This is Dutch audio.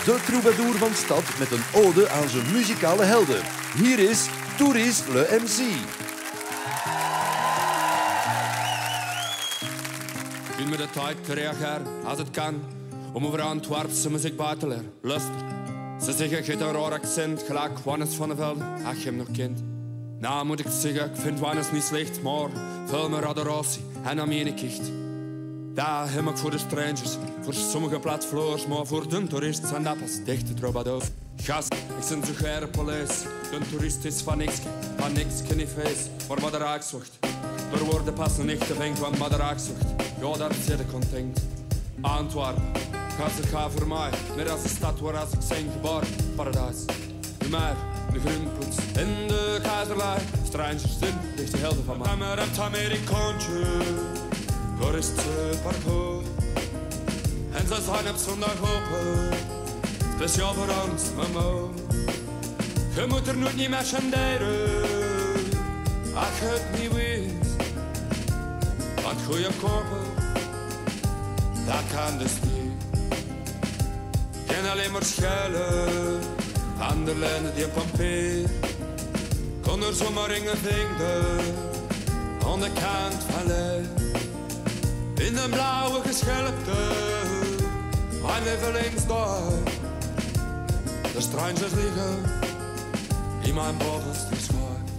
De troubadour van stad met een ode aan zijn muzikale helden. Hier is Touriste le MC. Ik ben met de tijd te reageren als het kan om over Antwerpse muziek bij te leren. Luister, ze zeggen je hebt een raar accent, gelijk Wannes van de Velde, als je hem nog kent. Nou moet ik zeggen, ik vind Wannes niet slecht, maar veel meer adoratie en dan meen ik echt. Dat heb ik voor de strangers, voor sommige platvloers, maar voor de toerist zijn dat pas dichte troubadours. Gast, ik ben zo geire police, de toerist is van niks niet feest, maar wat de raakzocht. Er worden pas een echte wenk van wat de raakzocht. Ja, daar zit ik content. Antwerpen, gaat voor mij, net als de stad waar als ik zijn geboren, paradijs. De meer, de groenpoets en de keizerlei, strangers zijn dichte helden van mij. Maar het Amerikaantje, daar is het parcours. En ze zijn op zondag open, speciaal voor ons, mama. Je moet er nooit niet meer chanderen, als je het niet weet. Want goeie kopen, dat kan dus niet. Geen alleen maar schuilen, ander lijnen die pampeer. Kon er zomaar in een vinger, aan de kant van lijf. In een blauwe geschelpte, aan even links daar. De strangers liggen in mijn bovenste schuil.